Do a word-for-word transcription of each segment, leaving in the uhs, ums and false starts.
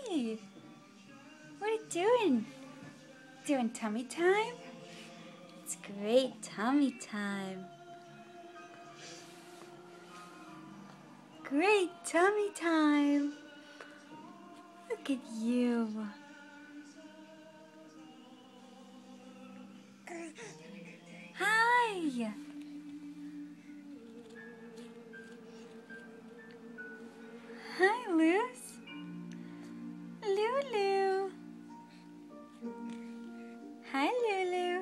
Hi. What are you doing? Doing tummy time? It's great tummy time. Great tummy time. Look at you. Hi. Hi, Luz. Lulu. Hi, Lulu.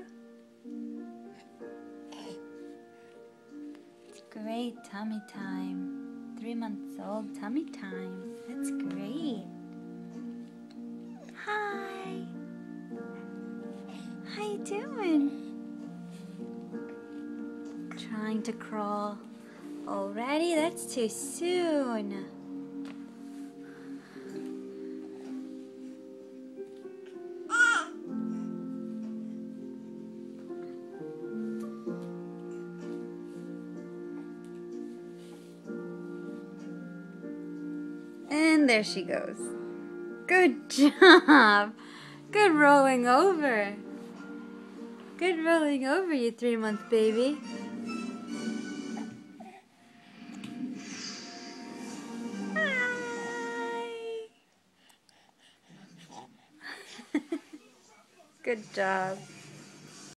It's great tummy time. Three months old tummy time. That's great. Hi. How you doing? Trying to crawl. Already? That's too soon. And there she goes. Good job. Good rolling over. Good rolling over, you three-month baby. Hi. Good job.